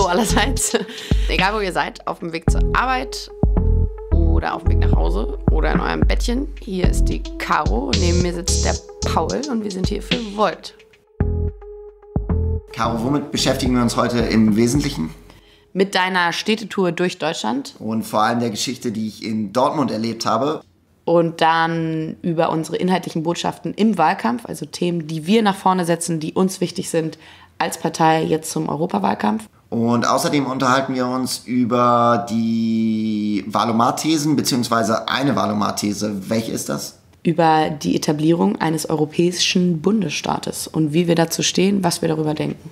Hallo allerseits. Egal wo ihr seid, auf dem Weg zur Arbeit oder auf dem Weg nach Hause oder in eurem Bettchen, hier ist die Caro, neben mir sitzt der Paul und wir sind hier für Volt. Caro, womit beschäftigen wir uns heute im Wesentlichen? Mit deiner Städtetour durch Deutschland. Und vor allem der Geschichte, die ich in Dortmund erlebt habe. Und dann über unsere inhaltlichen Botschaften im Wahlkampf, also Themen, die wir nach vorne setzen, die uns wichtig sind als Partei jetzt zum Europawahlkampf. Und außerdem unterhalten wir uns über die Valomat-Thesen, beziehungsweise eine Valomat-These. Welche ist das? Über die Etablierung eines europäischen Bundesstaates und wie wir dazu stehen, was wir darüber denken.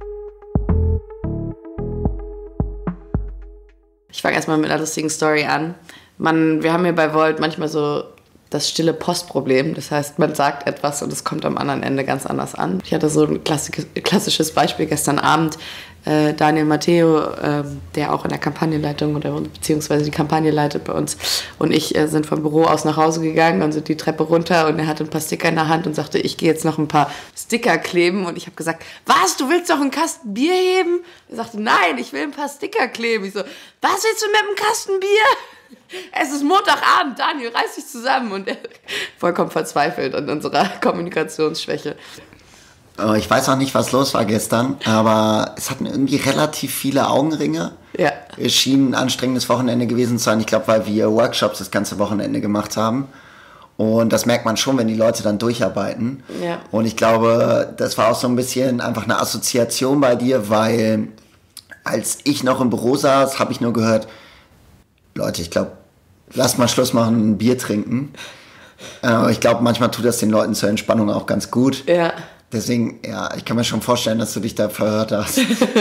Ich fange erstmal mit einer lustigen Story an. Wir haben hier bei Volt manchmal so das stille Postproblem. Das heißt, man sagt etwas und es kommt am anderen Ende ganz anders an. Ich hatte so ein klassisches Beispiel gestern Abend. Daniel Matteo, der auch in der Kampagnenleitung oder beziehungsweise die Kampagne leitet bei uns, und ich sind vom Büro aus nach Hause gegangen und sind die Treppe runter und er hatte ein paar Sticker in der Hand und sagte, ich gehe jetzt noch ein paar Sticker kleben, und ich habe gesagt, was, du willst doch einen Kasten Bier heben? Er sagte, nein, ich will ein paar Sticker kleben. Ich so, was willst du mit einem Kasten Bier? Es ist Montagabend, Daniel, reiß dich zusammen. Und er vollkommen verzweifelt an unserer Kommunikationsschwäche. Ich weiß auch nicht, was los war gestern, aber es hatten irgendwie relativ viele Augenringe. Ja. Es schien ein anstrengendes Wochenende gewesen zu sein. Ich glaube, weil wir Workshops das ganze Wochenende gemacht haben. Und das merkt man schon, wenn die Leute dann durcharbeiten. Ja. Und ich glaube, das war auch so ein bisschen einfach eine Assoziation bei dir, weil als ich noch im Büro saß, habe ich nur gehört, Leute, ich glaube, lasst mal Schluss machen, ein Bier trinken. Ich glaube, manchmal tut das den Leuten zur Entspannung auch ganz gut. Ja. Deswegen, ja, ich kann mir schon vorstellen, dass du dich da verhört hast.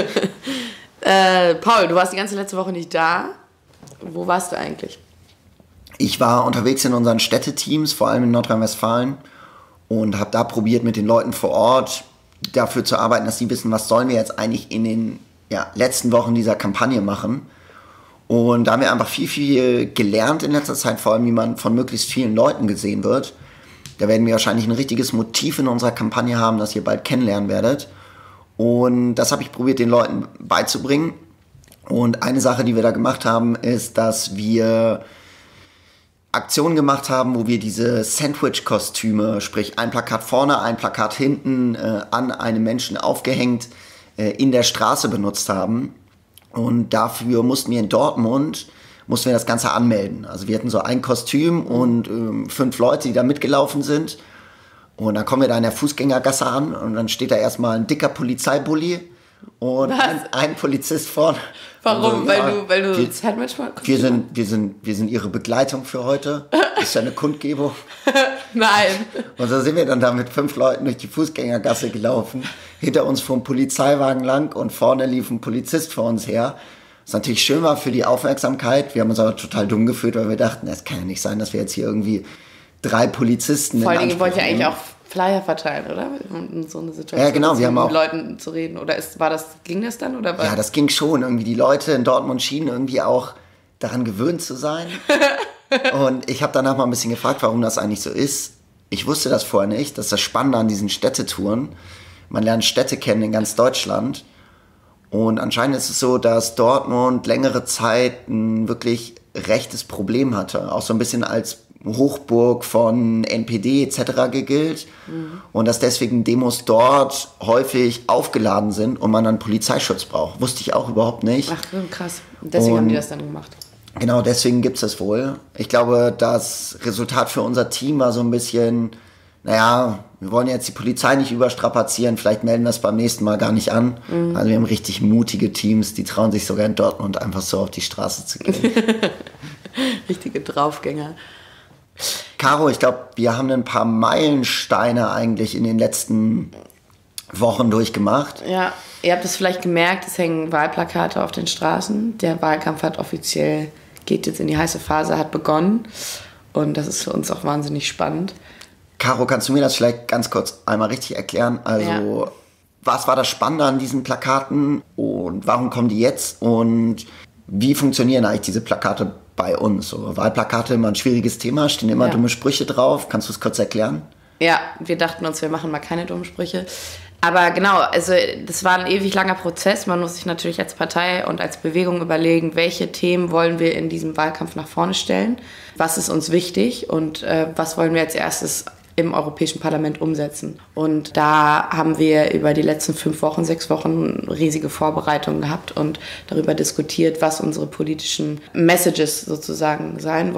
Paul, du warst die ganze letzte Woche nicht da. Wo warst du eigentlich? Ich war unterwegs in unseren Städteteams, vor allem in Nordrhein-Westfalen, und habe da probiert, mit den Leuten vor Ort dafür zu arbeiten, dass sie wissen, was sollen wir jetzt eigentlich in den letzten Wochen dieser Kampagne machen. Und da haben wir einfach viel gelernt in letzter Zeit, vor allem wie man von möglichst vielen Leuten gesehen wird. Da werden wir wahrscheinlich ein richtiges Motiv in unserer Kampagne haben, das ihr bald kennenlernen werdet. Und das habe ich probiert, den Leuten beizubringen. Und eine Sache, die wir da gemacht haben, ist, dass wir Aktionen gemacht haben, wo wir diese Sandwich-Kostüme, sprich ein Plakat vorne, ein Plakat hinten, an einem Menschen aufgehängt, in der Straße benutzt haben. Und dafür mussten wir in Dortmund das Ganze anmelden. Also wir hatten so ein Kostüm und 5 Leute, die da mitgelaufen sind. Und dann kommen wir da in der Fußgängergasse an und dann steht da erstmal ein dicker Polizeibully und ein Polizist vorne. Warum? Also, weil du Sandwich machst? Wir sind ihre Begleitung für heute. Das ist ja eine Kundgebung. Nein. Und so sind wir dann da mit 5 Leuten durch die Fußgängergasse gelaufen. Hinter uns fuhr ein Polizeiwagen lang und vorne lief ein Polizist vor uns her. Was natürlich schön war für die Aufmerksamkeit. Wir haben uns aber total dumm gefühlt, weil wir dachten, es kann ja nicht sein, dass wir jetzt hier irgendwie 3 Polizisten vor allem wollt ihr eigentlich auch Flyer verteilen, oder? In so eine Situation, ja, genau, wir haben mit Leuten zu reden. Oder ging das dann? Oder ja, das ging schon. Irgendwie die Leute in Dortmund schienen irgendwie auch daran gewöhnt zu sein. Und ich habe danach mal ein bisschen gefragt, warum das eigentlich so ist. Ich wusste das vorher nicht. Das ist das Spannende an diesen Städtetouren. Man lernt Städte kennen in ganz Deutschland. Und anscheinend ist es so, dass Dortmund längere Zeit ein wirklich rechtes Problem hatte. Auch so ein bisschen als Hochburg von NPD etc. gilt. Mhm. Und dass deswegen Demos dort häufig aufgeladen sind und man dann Polizeischutz braucht. Wusste ich auch überhaupt nicht. Ach, krass. Deswegen haben die das dann gemacht. Genau, deswegen gibt es das wohl. Ich glaube, das Resultat für unser Team war so ein bisschen, wir wollen jetzt die Polizei nicht überstrapazieren, vielleicht melden wir es beim nächsten Mal gar nicht an. Mhm. Also wir haben richtig mutige Teams, die trauen sich sogar in Dortmund einfach so auf die Straße zu gehen. Richtige Draufgänger. Caro, ich glaube, wir haben ein paar Meilensteine eigentlich in den letzten Wochen durchgemacht. Ja, ihr habt es vielleicht gemerkt, es hängen Wahlplakate auf den Straßen. Der Wahlkampf geht jetzt in die heiße Phase, hat begonnen. Und das ist für uns auch wahnsinnig spannend. Caro, kannst du mir das vielleicht ganz kurz einmal richtig erklären? Also, was war das Spannende an diesen Plakaten und warum kommen die jetzt? Und wie funktionieren eigentlich diese Plakate bei uns? So, Wahlplakate, immer ein schwieriges Thema, stehen immer dumme Sprüche drauf. Kannst du es kurz erklären? Ja, wir dachten uns, wir machen mal keine dummen Sprüche. Aber genau, also das war ein ewig langer Prozess. Man muss sich natürlich als Partei und als Bewegung überlegen, welche Themen wollen wir in diesem Wahlkampf nach vorne stellen, was ist uns wichtig und was wollen wir als erstes im Europäischen Parlament umsetzen. Und da haben wir über die letzten 5 Wochen, 6 Wochen riesige Vorbereitungen gehabt und darüber diskutiert, was unsere politischen Messages sozusagen sein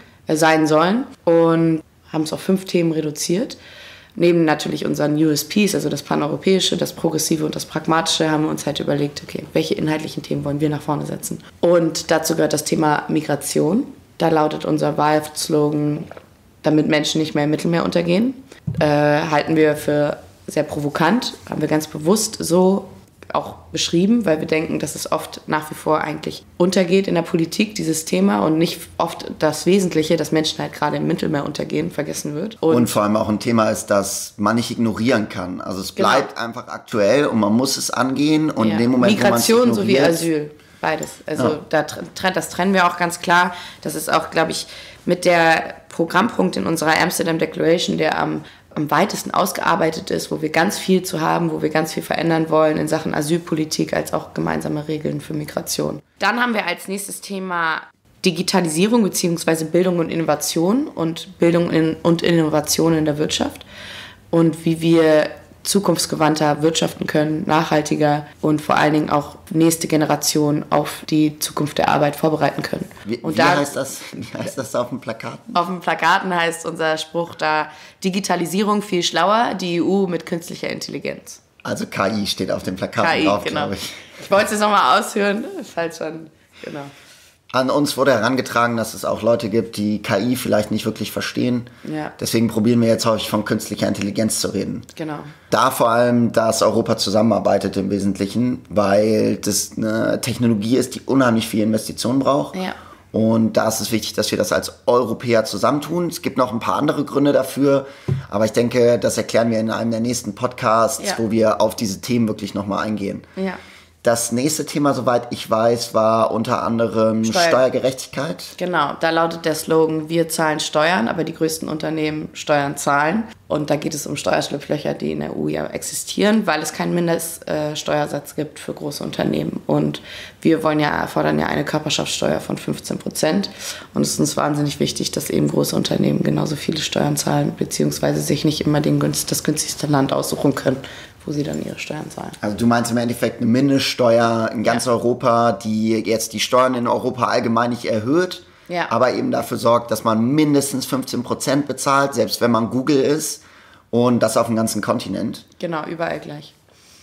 sollen und haben es auf 5 Themen reduziert. Neben natürlich unseren USPs, also das Paneuropäische, das Progressive und das Pragmatische, haben wir uns halt überlegt, okay, welche inhaltlichen Themen wollen wir nach vorne setzen. Und dazu gehört das Thema Migration. Da lautet unser Wahlslogan, damit Menschen nicht mehr im Mittelmeer untergehen. Halten wir für sehr provokant, haben wir ganz bewusst so auch beschrieben, weil wir denken, dass es oft nach wie vor eigentlich untergeht in der Politik, dieses Thema, und nicht oft das Wesentliche, dass Menschen halt gerade im Mittelmeer untergehen, vergessen wird. Und vor allem auch ein Thema ist, dass man nicht ignorieren kann. Also es bleibt einfach aktuell und man muss es angehen und in dem Moment, Migration wo man es sowie Asyl, beides. Also das trennen wir auch ganz klar. Das ist auch, glaube ich, mit der Programmpunkt in unserer Amsterdam Declaration, der am weitesten ausgearbeitet ist, wo wir ganz viel zu haben, wo wir ganz viel verändern wollen in Sachen Asylpolitik, als auch gemeinsame Regeln für Migration. Dann haben wir als nächstes Thema Digitalisierung bzw. Bildung und Innovation und und Innovation in der Wirtschaft und wie wir zukunftsgewandter wirtschaften können, nachhaltiger und vor allen Dingen auch nächste Generation auf die Zukunft der Arbeit vorbereiten können. Wie heißt das auf den Plakaten? Auf den Plakaten heißt unser Spruch da: Digitalisierung viel schlauer, die EU mit künstlicher Intelligenz. Also KI steht auf den Plakaten drauf, genau. glaube ich. Ich wollte es jetzt nochmal ausführen, falls schon, genau. An uns wurde herangetragen, dass es auch Leute gibt, die KI vielleicht nicht wirklich verstehen. Ja. Deswegen probieren wir jetzt häufig von künstlicher Intelligenz zu reden. Genau. Da vor allem, dass Europa zusammenarbeitet im Wesentlichen, weil das eine Technologie ist, die unheimlich viel Investitionen braucht. Ja. Und da ist es wichtig, dass wir das als Europäer zusammentun. Es gibt noch ein paar andere Gründe dafür, aber ich denke, das erklären wir in einem der nächsten Podcasts, wo wir auf diese Themen wirklich nochmal eingehen. Ja. Das nächste Thema, soweit ich weiß, war unter anderem Steuergerechtigkeit. Genau, da lautet der Slogan: Wir zahlen Steuern, aber die größten Unternehmen Steuern zahlen. Und da geht es um Steuerschlupflöcher, die in der EU ja existieren, weil es keinen Mindeststeuersatz gibt für große Unternehmen. Und wir fordern ja eine Körperschaftssteuer von 15%. Und es ist uns wahnsinnig wichtig, dass eben große Unternehmen genauso viele Steuern zahlen, beziehungsweise sich nicht immer das günstigste Land aussuchen können, wo sie dann ihre Steuern zahlen. Also du meinst im Endeffekt eine Mindeststeuer in ganz Europa, die jetzt die Steuern in Europa allgemein nicht erhöht, aber eben dafür sorgt, dass man mindestens 15% bezahlt, selbst wenn man Google ist, und das auf dem ganzen Kontinent. Genau, überall gleich.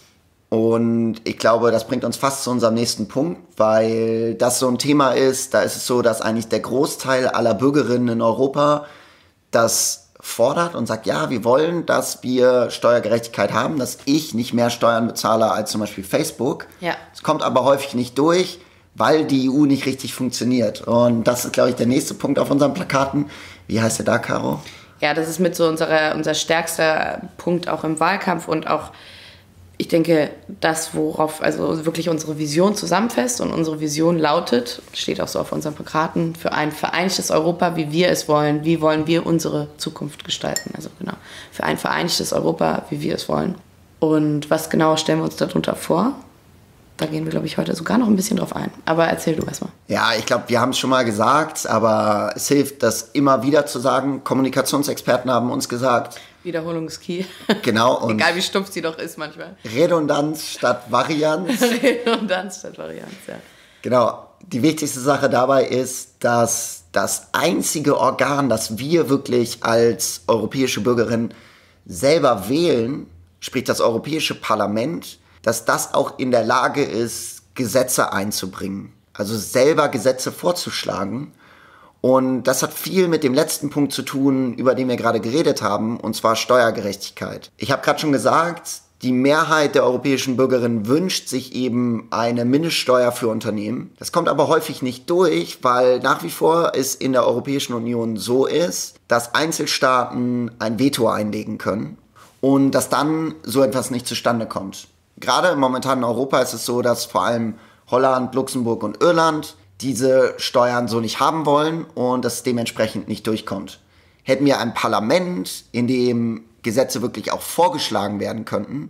Und ich glaube, das bringt uns fast zu unserem nächsten Punkt, weil das so ein Thema ist, da ist es so, dass eigentlich der Großteil aller Bürgerinnen in Europa das fordert und sagt, ja, wir wollen, dass wir Steuergerechtigkeit haben, dass ich nicht mehr Steuern bezahle als zum Beispiel Facebook. Ja. Es kommt aber häufig nicht durch, weil die EU nicht richtig funktioniert. Und das ist, glaube ich, der nächste Punkt auf unseren Plakaten. Wie heißt der da, Caro? Ja, das ist mit so unser stärkster Punkt auch im Wahlkampf und auch, ich denke, das, worauf also wirklich unsere Vision zusammenfasst, und unsere Vision lautet, steht auch so auf unseren Plakaten, für ein vereinigtes Europa, wie wir es wollen. Wie wollen wir unsere Zukunft gestalten? Also genau, für ein vereinigtes Europa, wie wir es wollen. Und was genau stellen wir uns darunter vor? Da gehen wir, glaube ich, heute sogar noch ein bisschen drauf ein. Aber erzähl du erst mal. Ja, ich glaube, wir haben es schon mal gesagt, aber es hilft, das immer wieder zu sagen. Kommunikationsexperten haben uns gesagt. Wiederholung ist key. Genau. Und egal wie stumpf sie doch ist manchmal. Redundanz statt Varianz. Redundanz statt Varianz, ja. Genau. Die wichtigste Sache dabei ist, dass das einzige Organ, das wir wirklich als europäische Bürgerinnen selber wählen, sprich das Europäische Parlament, dass das auch in der Lage ist, Gesetze einzubringen. Also selber Gesetze vorzuschlagen. Und das hat viel mit dem letzten Punkt zu tun, über den wir gerade geredet haben, und zwar Steuergerechtigkeit. Ich habe gerade schon gesagt, die Mehrheit der europäischen Bürgerinnen wünscht sich eben eine Mindeststeuer für Unternehmen. Das kommt aber häufig nicht durch, weil nach wie vor es in der Europäischen Union so ist, dass Einzelstaaten ein Veto einlegen können und dass dann so etwas nicht zustande kommt. Gerade momentan in Europa ist es so, dass vor allem Holland, Luxemburg und Irland diese Steuern so nicht haben wollen und das dementsprechend nicht durchkommt. Hätten wir ein Parlament, in dem Gesetze wirklich auch vorgeschlagen werden könnten,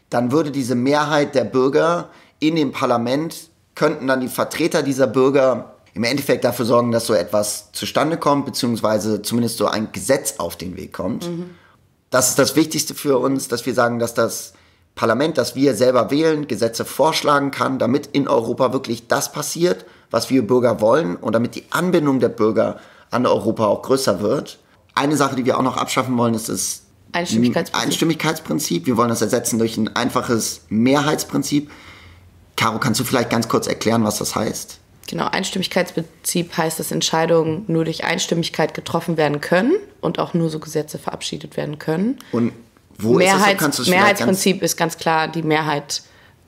dann würde diese Mehrheit der Bürger in dem Parlament, könnten dann die Vertreter dieser Bürger im Endeffekt dafür sorgen, dass so etwas zustande kommt, beziehungsweise zumindest so ein Gesetz auf den Weg kommt. Das ist das Wichtigste für uns, dass wir sagen, dass das Parlament, das wir selber wählen, Gesetze vorschlagen kann, damit in Europa wirklich das passiert, was wir Bürger wollen und damit die Anbindung der Bürger an Europa auch größer wird. Eine Sache, die wir auch noch abschaffen wollen, ist das Einstimmigkeitsprinzip. Wir wollen das ersetzen durch ein einfaches Mehrheitsprinzip. Caro, kannst du vielleicht ganz kurz erklären, was das heißt? Genau, Einstimmigkeitsprinzip heißt, dass Entscheidungen nur durch Einstimmigkeit getroffen werden können und auch nur so Gesetze verabschiedet werden können. Und wo ist das? Kannst du es Mehrheitsprinzip ist ganz klar, die Mehrheit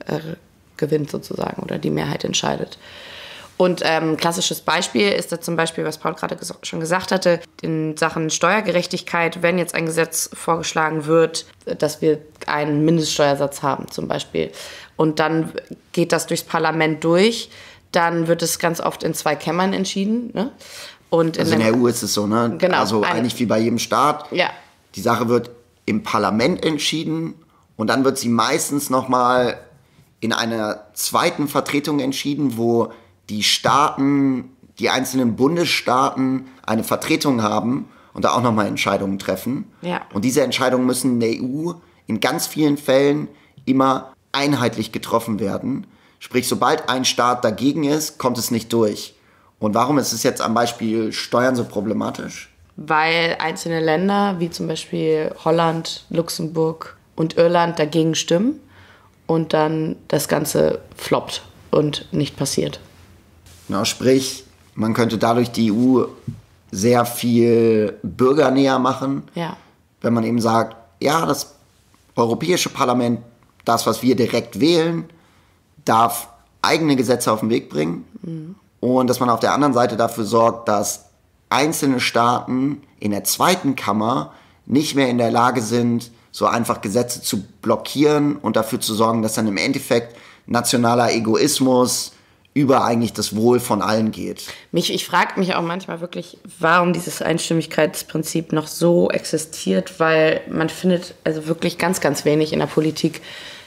gewinnt sozusagen oder die Mehrheit entscheidet. Und klassisches Beispiel ist da zum Beispiel, was Paul gerade schon gesagt hatte, in Sachen Steuergerechtigkeit, wenn jetzt ein Gesetz vorgeschlagen wird, dass wir einen Mindeststeuersatz haben zum Beispiel und dann geht das durchs Parlament durch, dann wird es ganz oft in 2 Kammern entschieden. Ne? Und also in der EU ist es so, ne? Genau, also eigentlich wie bei jedem Staat. Ja. Die Sache wird im Parlament entschieden und dann wird sie meistens nochmal in einer zweiten Vertretung entschieden, wo die Staaten, die einzelnen Bundesstaaten eine Vertretung haben und da auch nochmal Entscheidungen treffen. Ja. Und diese Entscheidungen müssen in der EU in ganz vielen Fällen immer einheitlich getroffen werden. Sprich, sobald ein Staat dagegen ist, kommt es nicht durch. Und warum ist es jetzt am Beispiel Steuern so problematisch? Weil einzelne Länder, wie zum Beispiel Holland, Luxemburg und Irland, dagegen stimmen und dann das Ganze floppt und nicht passiert. Genau, sprich, man könnte dadurch die EU sehr viel bürgernäher machen, ja. Wenn man eben sagt, ja, das Europäische Parlament, das, was wir direkt wählen, darf eigene Gesetze auf den Weg bringen und dass man auf der anderen Seite dafür sorgt, dass einzelne Staaten in der zweiten Kammer nicht mehr in der Lage sind, so einfach Gesetze zu blockieren und dafür zu sorgen, dass dann im Endeffekt nationaler Egoismus über eigentlich das Wohl von allen geht. Ich frage mich auch manchmal wirklich, warum dieses Einstimmigkeitsprinzip noch so existiert, weil man findet also wirklich ganz, ganz wenig in der Politik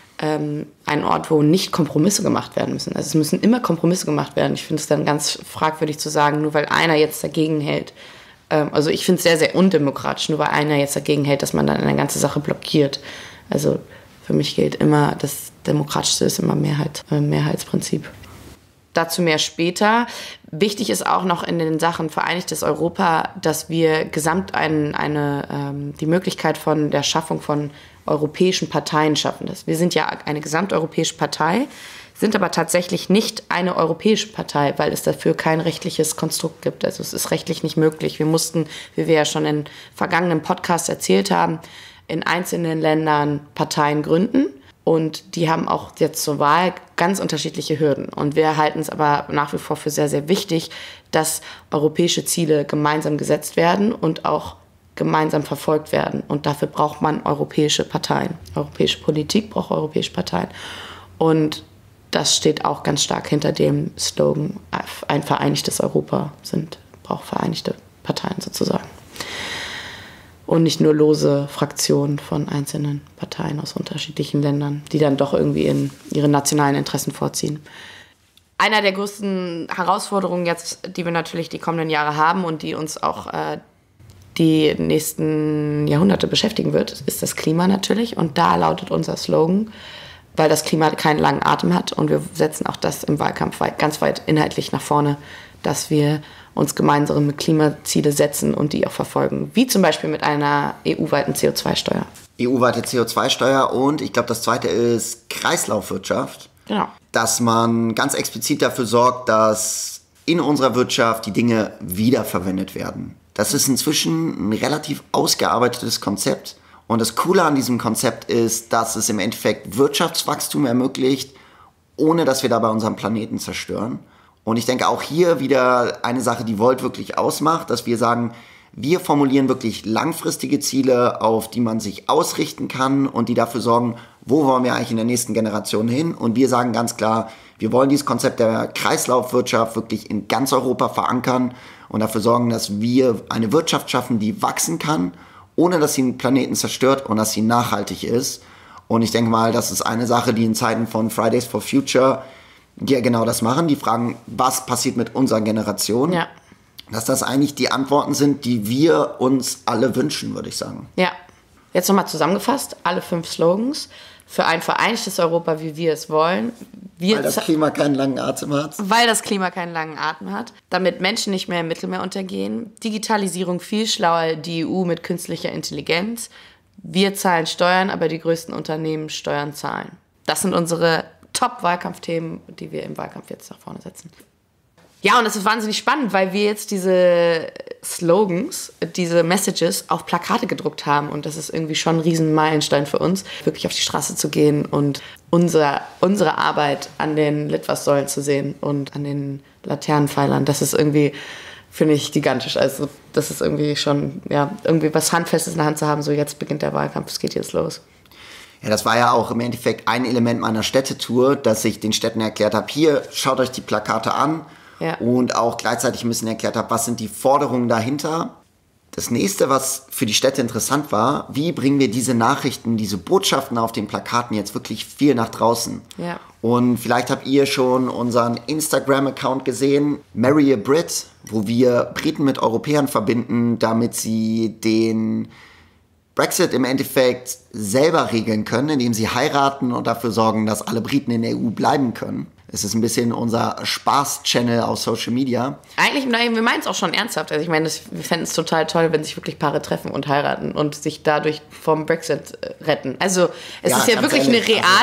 ein Ort, wo nicht Kompromisse gemacht werden müssen. Also es müssen immer Kompromisse gemacht werden. Ich finde es dann ganz fragwürdig zu sagen, nur weil einer jetzt dagegen hält. Also ich finde es sehr, sehr undemokratisch, nur weil einer jetzt dagegen hält, dass man dann eine ganze Sache blockiert. Also für mich gilt immer, das Demokratischste ist immer Mehrheitsprinzip. Dazu mehr später. Wichtig ist auch noch in den Sachen Vereinigtes Europa, dass wir gesamt die Möglichkeit von der Schaffung von europäischen Parteien schaffen. Wir sind ja eine gesamteuropäische Partei, sind aber tatsächlich nicht eine europäische Partei, weil es dafür kein rechtliches Konstrukt gibt. Also es ist rechtlich nicht möglich. Wir mussten, wie wir ja schon in vergangenen Podcasts erzählt haben, in einzelnen Ländern Parteien gründen. Und die haben auch jetzt zur Wahl ganz unterschiedliche Hürden. Und wir halten es aber nach wie vor für sehr, sehr wichtig, dass europäische Ziele gemeinsam gesetzt werden und auch gemeinsam verfolgt werden. Und dafür braucht man europäische Parteien. Europäische Politik braucht europäische Parteien. Und das steht auch ganz stark hinter dem Slogan, ein vereinigtes Europa braucht vereinigte Parteien sozusagen. Und nicht nur lose Fraktionen von einzelnen Parteien aus unterschiedlichen Ländern, die dann doch irgendwie in ihre nationalen Interessen vorziehen. Einer der größten Herausforderungen jetzt, die wir natürlich die kommenden Jahre haben und die uns auch die nächsten Jahrhunderte beschäftigen wird, ist das Klima natürlich. Und da lautet unser Slogan, weil das Klima keinen langen Atem hat und wir setzen auch das im Wahlkampf ganz weit inhaltlich nach vorne, dass wir uns gemeinsame Klimaziele setzen und die auch verfolgen. Wie zum Beispiel mit einer EU-weiten CO2-Steuer. EU-weite CO2-Steuer und ich glaube, das zweite ist Kreislaufwirtschaft. Genau. Dass man ganz explizit dafür sorgt, dass in unserer Wirtschaft die Dinge wiederverwendet werden. Das ist inzwischen ein relativ ausgearbeitetes Konzept. Und das Coole an diesem Konzept ist, dass es im Endeffekt Wirtschaftswachstum ermöglicht, ohne dass wir dabei unseren Planeten zerstören. Und ich denke auch hier wieder eine Sache, die Volt wirklich ausmacht, dass wir sagen, wir formulieren wirklich langfristige Ziele, auf die man sich ausrichten kann und die dafür sorgen, wo wollen wir eigentlich in der nächsten Generation hin. Und wir sagen ganz klar, wir wollen dieses Konzept der Kreislaufwirtschaft wirklich in ganz Europa verankern und dafür sorgen, dass wir eine Wirtschaft schaffen, die wachsen kann, ohne dass sie den Planeten zerstört und dass sie nachhaltig ist. Und ich denke mal, das ist eine Sache, die in Zeiten von Fridays for Future ja genau das machen. Die fragen, was passiert mit unserer Generation? Ja. Dass das eigentlich die Antworten sind, die wir uns alle wünschen, würde ich sagen. Ja. Jetzt nochmal zusammengefasst, alle 5 Slogans. Für ein vereinigtes Europa, wie wir es wollen. Weil das Klima keinen langen Atem hat. Weil das Klima keinen langen Atem hat. Damit Menschen nicht mehr im Mittelmeer untergehen. Digitalisierung viel schlauer, die EU mit künstlicher Intelligenz. Wir zahlen Steuern, aber die größten Unternehmen Steuern zahlen. Das sind unsere Top-Wahlkampfthemen, die wir im Wahlkampf jetzt nach vorne setzen. Ja, und es ist wahnsinnig spannend, weil wir jetzt diese Slogans, diese Messages auf Plakate gedruckt haben. Und das ist irgendwie schon ein riesen Meilenstein für uns, wirklich auf die Straße zu gehen und unsere Arbeit an den Litfaßsäulen zu sehen und an den Laternenpfeilern. Das ist irgendwie, finde ich, gigantisch. Also das ist irgendwie schon, ja, irgendwie was Handfestes in der Hand zu haben. So, jetzt beginnt der Wahlkampf, es geht jetzt los. Ja, das war ja auch im Endeffekt ein Element meiner Städtetour, dass ich den Städten erklärt habe, hier, schaut euch die Plakate an. Ja. Und auch gleichzeitig ein bisschen erklärt habe, was sind die Forderungen dahinter. Das nächste, was für die Städte interessant war, wie bringen wir diese Nachrichten, diese Botschaften auf den Plakaten jetzt wirklich viel nach draußen. Ja. Und vielleicht habt ihr schon unseren Instagram-Account gesehen, Marry a Brit, wo wir Briten mit Europäern verbinden, damit sie den Brexit im Endeffekt selber regeln können, indem sie heiraten und dafür sorgen, dass alle Briten in der EU bleiben können. Es ist ein bisschen unser Spaß-Channel auf Social Media. Eigentlich, nein, wir meinen es auch schon ernsthaft. Also ich meine, wir fänden es total toll, wenn sich wirklich Paare treffen und heiraten und sich dadurch vom Brexit retten. Also es ist ja wirklich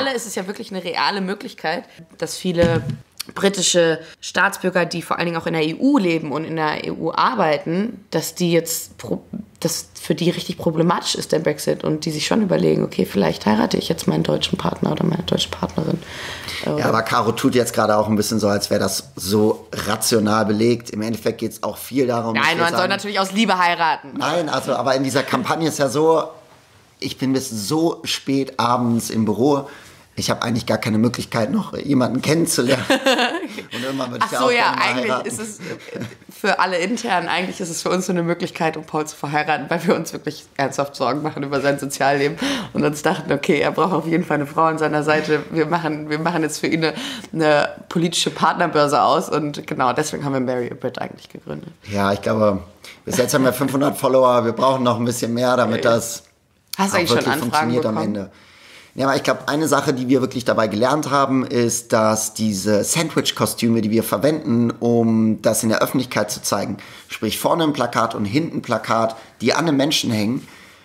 eine reale Möglichkeit, dass viele britische Staatsbürger, die vor allen Dingen auch in der EU leben und in der EU arbeiten, dass die jetzt das für die richtig problematisch ist, der Brexit, und die sich schon überlegen, okay, vielleicht heirate ich jetzt meinen deutschen Partner oder meine deutsche Partnerin. Ja, aber Caro tut jetzt gerade auch ein bisschen so, als wäre das so rational belegt. Im Endeffekt geht es auch viel darum... Nein, man soll natürlich aus Liebe heiraten. Nein, also, aber in dieser Kampagne ist ja so, ich bin bis so spät abends im Büro, ich habe eigentlich gar keine Möglichkeit, noch jemanden kennenzulernen. Und irgendwann würde ich ja auch eigentlich heiraten. ist es für alle intern, eigentlich ist es für uns so eine Möglichkeit, um Paul zu verheiraten, weil wir uns wirklich ernsthaft Sorgen machen über sein Sozialleben und uns dachten, okay, er braucht auf jeden Fall eine Frau an seiner Seite. Wir machen jetzt für ihn eine politische Partnerbörse aus, und genau deswegen haben wir Marry a Brit eigentlich gegründet. Ja, ich glaube, bis jetzt haben wir 500 Follower, wir brauchen noch ein bisschen mehr, damit das Hast auch eigentlich wirklich schon Anfragen funktioniert bekommen? Am Ende. Ja, aber ich glaube, eine Sache, die wir wirklich dabei gelernt haben, ist, dass diese Sandwich-Kostüme, die wir verwenden, um das in der Öffentlichkeit zu zeigen, sprich vorne ein Plakat und hinten ein Plakat, die an den Menschen hängen,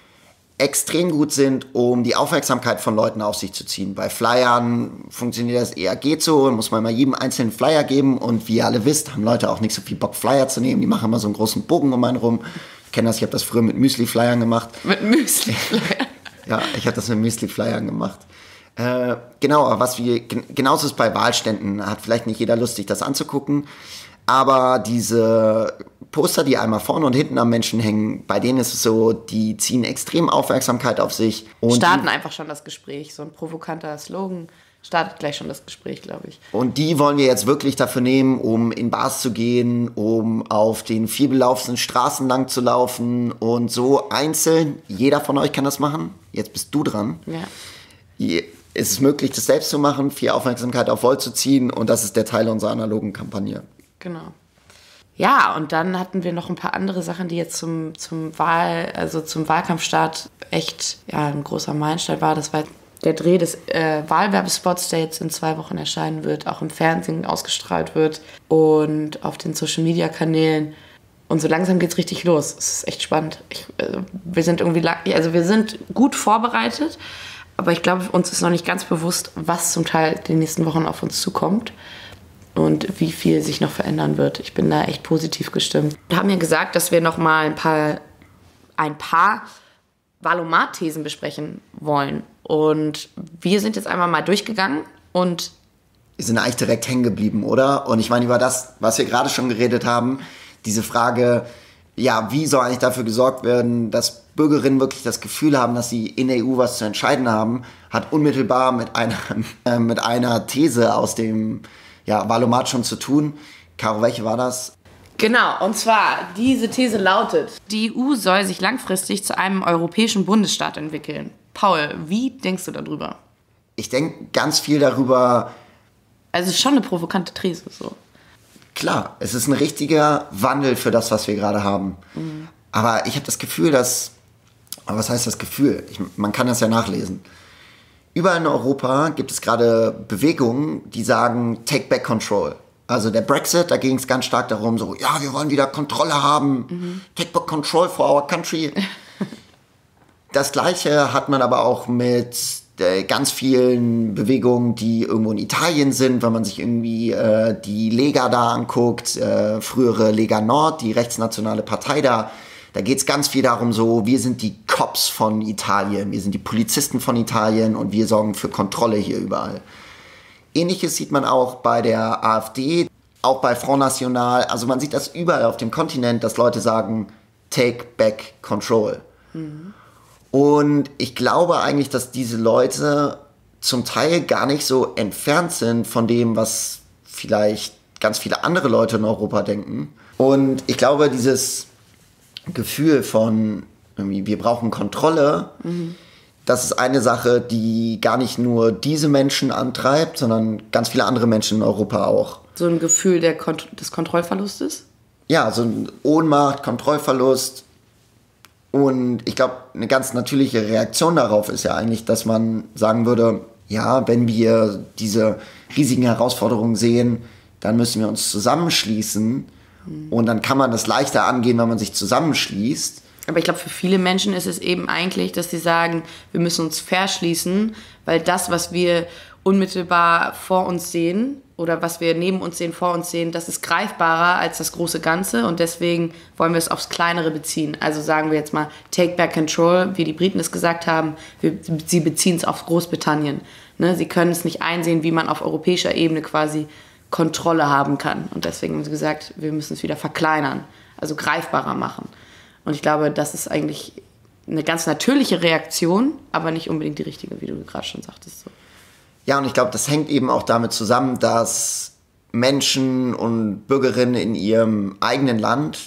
extrem gut sind, um die Aufmerksamkeit von Leuten auf sich zu ziehen. Bei Flyern funktioniert das eher geht so, muss man mal jedem einzelnen Flyer geben, und wie ihr alle wisst, haben Leute auch nicht so viel Bock, Flyer zu nehmen, die machen immer so einen großen Bogen um einen rum. Ich kenne das, ich habe das früher mit Müsli-Flyern gemacht. Mit Müsli-Flyern? Ja, ich habe das mit Müsli-Flyern gemacht. Genau, aber genauso ist es bei Wahlständen. Hat vielleicht nicht jeder Lust, sich das anzugucken. Aber diese Poster, die einmal vorne und hinten am Menschen hängen, bei denen ist es so, die ziehen extrem Aufmerksamkeit auf sich. Und starten einfach schon das Gespräch. So ein provokanter Slogan startet gleich schon das Gespräch, glaube ich. Und die wollen wir jetzt wirklich dafür nehmen, um in Bars zu gehen, um auf den vielbelaufenen Straßen lang zu laufen und so einzeln. Jeder von euch kann das machen. Jetzt bist du dran. Ja. Es ist möglich, das selbst zu machen, viel Aufmerksamkeit auf Volt zu ziehen, und das ist der Teil unserer analogen Kampagne. Genau. Ja, und dann hatten wir noch ein paar andere Sachen, die jetzt zum Wahlkampfstart echt ein großer Meilenstein war. Das war der Dreh des Wahlwerbespots, der jetzt in 2 Wochen erscheinen wird, auch im Fernsehen ausgestrahlt wird und auf den Social-Media-Kanälen. Und so langsam geht's richtig los. Es ist echt spannend. Wir sind gut vorbereitet, aber ich glaube, uns ist noch nicht ganz bewusst, was zum Teil die nächsten Wochen auf uns zukommt und wie viel sich noch verändern wird. Ich bin da echt positiv gestimmt. Wir haben ja gesagt, dass wir noch mal ein paar Wahlomat-Thesen besprechen wollen. Und wir sind jetzt einmal mal durchgegangen und wir sind eigentlich direkt hängen geblieben, oder? Und ich meine, über das, was wir gerade schon geredet haben, diese Frage, ja, wie soll eigentlich dafür gesorgt werden, dass Bürgerinnen wirklich das Gefühl haben, dass sie in der EU was zu entscheiden haben, hat unmittelbar mit einer These aus dem Wahlomat schon zu tun. Caro, welche war das? Genau, und zwar, diese These lautet: Die EU soll sich langfristig zu einem europäischen Bundesstaat entwickeln. Paul, wie denkst du darüber? Ich denke ganz viel darüber. Also es ist schon eine provokante These so. Klar, es ist ein richtiger Wandel für das, was wir gerade haben. Mhm. Aber ich habe das Gefühl, aber was heißt das Gefühl? Man kann das ja nachlesen. Überall in Europa gibt es gerade Bewegungen, die sagen, take back control. Also der Brexit, da ging es ganz stark darum, so, ja, wir wollen wieder Kontrolle haben, take back control for our country. Das Gleiche hat man aber auch mit ganz vielen Bewegungen, die irgendwo in Italien sind, wenn man sich irgendwie die Lega da anguckt, frühere Lega Nord, die rechtsnationale Partei da. Da geht es ganz viel darum, so, wir sind die Cops von Italien, wir sind die Polizisten von Italien und wir sorgen für Kontrolle hier überall. Ähnliches sieht man auch bei der AfD, auch bei Front National. Also man sieht das überall auf dem Kontinent, dass Leute sagen, take back control. Mhm. Und ich glaube eigentlich, dass diese Leute zum Teil gar nicht so entfernt sind von dem, was vielleicht ganz viele andere Leute in Europa denken. Und ich glaube, dieses Gefühl von, irgendwie, wir brauchen Kontrolle, das ist eine Sache, die gar nicht nur diese Menschen antreibt, sondern ganz viele andere Menschen in Europa auch. So ein Gefühl des Kontrollverlustes? Ja, so ein Ohnmacht, Kontrollverlust. Und ich glaube, eine ganz natürliche Reaktion darauf ist ja eigentlich, dass man sagen würde, ja, wenn wir diese riesigen Herausforderungen sehen, dann müssen wir uns zusammenschließen. Und dann kann man das leichter angehen, wenn man sich zusammenschließt. Aber ich glaube, für viele Menschen ist es eben eigentlich, dass sie sagen, wir müssen uns verschließen, weil das, was wir unmittelbar vor uns sehen oder was wir neben uns sehen, vor uns sehen, das ist greifbarer als das große Ganze und deswegen wollen wir es aufs Kleinere beziehen. Also sagen wir jetzt mal, take back control, wie die Briten es gesagt haben, sie beziehen es auf Großbritannien. Ne? Sie können es nicht einsehen, wie man auf europäischer Ebene quasi Kontrolle haben kann. Und deswegen haben sie gesagt, wir müssen es wieder verkleinern, also greifbarer machen. Und ich glaube, das ist eigentlich eine ganz natürliche Reaktion, aber nicht unbedingt die richtige, wie du gerade schon sagtest. So. Ja, und ich glaube, das hängt eben auch damit zusammen, dass Menschen und Bürgerinnen in ihrem eigenen Land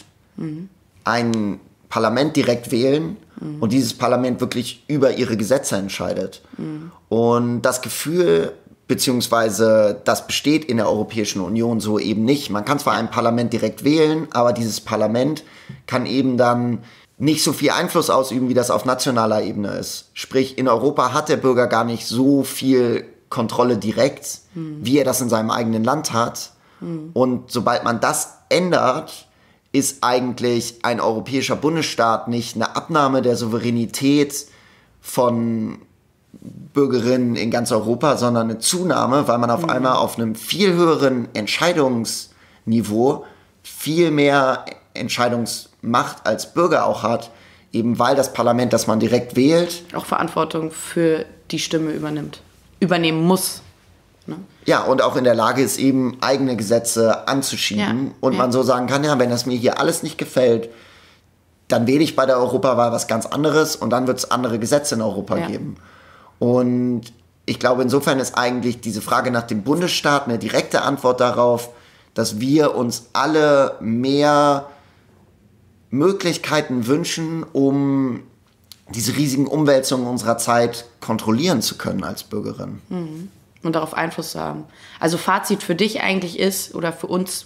ein Parlament direkt wählen und dieses Parlament wirklich über ihre Gesetze entscheidet. Und das Gefühl, beziehungsweise das besteht in der Europäischen Union so eben nicht. Man kann zwar ein Parlament direkt wählen, aber dieses Parlament kann eben dann nicht so viel Einfluss ausüben, wie das auf nationaler Ebene ist. Sprich, in Europa hat der Bürger gar nicht so viel Kontrolle direkt, wie er das in seinem eigenen Land hat. Und sobald man das ändert, ist eigentlich ein europäischer Bundesstaat nicht eine Abnahme der Souveränität von Bürgerinnen in ganz Europa, sondern eine Zunahme, weil man auf einmal auf einem viel höheren Entscheidungsniveau viel mehr Entscheidungsmacht als Bürger auch hat, eben weil das Parlament, das man direkt wählt, auch Verantwortung für die Stimme übernehmen muss. Ne? Ja, und auch in der Lage ist, eben eigene Gesetze anzuschieben und man so sagen kann, ja, wenn das mir hier alles nicht gefällt, dann wähle ich bei der Europawahl was ganz anderes und dann wird es andere Gesetze in Europa geben. Und ich glaube, insofern ist eigentlich diese Frage nach dem Bundesstaat eine direkte Antwort darauf, dass wir uns alle mehr Möglichkeiten wünschen, um diese riesigen Umwälzungen unserer Zeit kontrollieren zu können als Bürgerin. Und darauf Einfluss zu haben. Also Fazit für dich eigentlich ist, oder für uns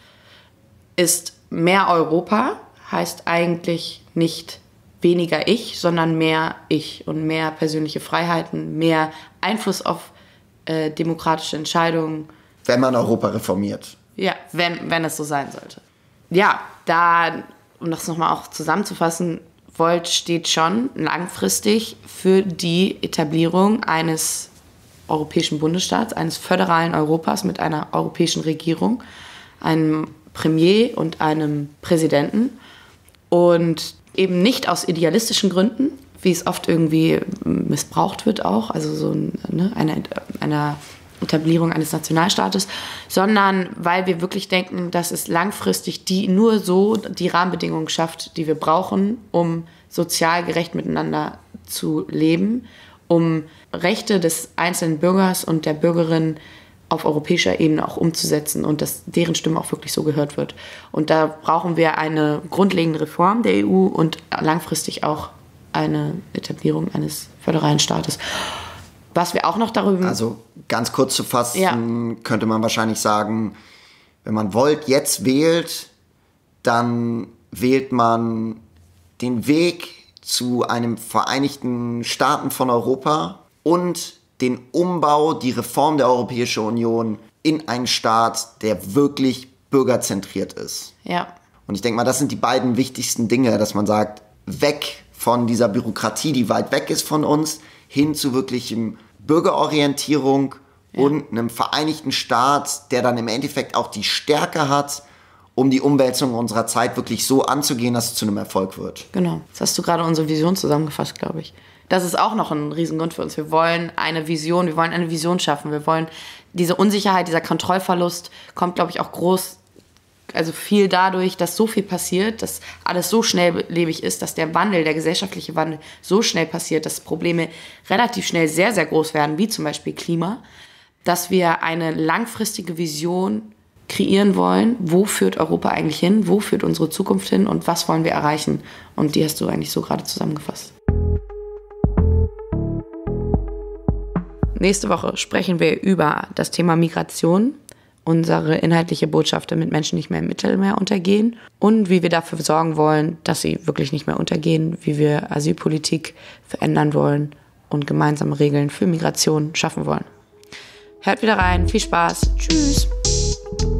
ist, mehr Europa heißt eigentlich nicht weniger ich, sondern mehr ich und mehr persönliche Freiheiten, mehr Einfluss auf demokratische Entscheidungen. Wenn man Europa reformiert. Ja, wenn es so sein sollte. Ja, da, um das nochmal auch zusammenzufassen, Volt steht schon langfristig für die Etablierung eines europäischen Bundesstaats, eines föderalen Europas mit einer europäischen Regierung, einem Premier und einem Präsidenten und eben nicht aus idealistischen Gründen, wie es oft irgendwie missbraucht wird auch, also so eine Etablierung eines Nationalstaates, sondern weil wir wirklich denken, dass es langfristig nur so die Rahmenbedingungen schafft, die wir brauchen, um sozial gerecht miteinander zu leben, um Rechte des einzelnen Bürgers und der Bürgerin auf europäischer Ebene auch umzusetzen und dass deren Stimme auch wirklich so gehört wird. Und da brauchen wir eine grundlegende Reform der EU und langfristig auch eine Etablierung eines föderalen Staates. Was wir auch noch darüber... Also ganz kurz zu fassen, könnte man wahrscheinlich sagen, wenn man Volt jetzt wählt, dann wählt man den Weg zu einem Vereinigten Staaten von Europa und den Umbau, die Reform der Europäischen Union in einen Staat, der wirklich bürgerzentriert ist. Ja. Und ich denke mal, das sind die beiden wichtigsten Dinge, dass man sagt, weg von dieser Bürokratie, die weit weg ist von uns, hin zu wirklichem Bürgerorientierung und einem vereinigten Staat, der dann im Endeffekt auch die Stärke hat, um die Umwälzung unserer Zeit wirklich so anzugehen, dass es zu einem Erfolg wird. Genau. Das hast du gerade unsere Vision zusammengefasst, glaube ich. Das ist auch noch ein Riesengrund für uns. Wir wollen eine Vision schaffen. Wir wollen diese Unsicherheit, dieser Kontrollverlust kommt, glaube ich, auch viel dadurch, dass so viel passiert, dass alles so schnelllebig ist, dass der gesellschaftliche Wandel so schnell passiert, dass Probleme relativ schnell sehr, sehr groß werden, wie zum Beispiel Klima, dass wir eine langfristige Vision kreieren wollen, wo führt Europa eigentlich hin, wo führt unsere Zukunft hin und was wollen wir erreichen. Und die hast du eigentlich so gerade zusammengefasst. Nächste Woche sprechen wir über das Thema Migration, unsere inhaltliche Botschaft, damit Menschen nicht mehr im Mittelmeer untergehen und wie wir dafür sorgen wollen, dass sie wirklich nicht mehr untergehen, wie wir Asylpolitik verändern wollen und gemeinsame Regeln für Migration schaffen wollen. Hört wieder rein, viel Spaß, tschüss!